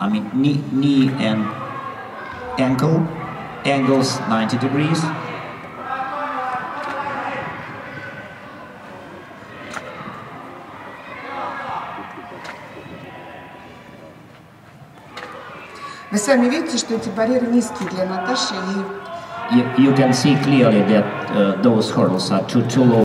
I mean knee and ankle, angles 90 degrees. Вы сами видите, что эти барьеры низкие для Наташи, и You can see clearly that those hurdles are too low.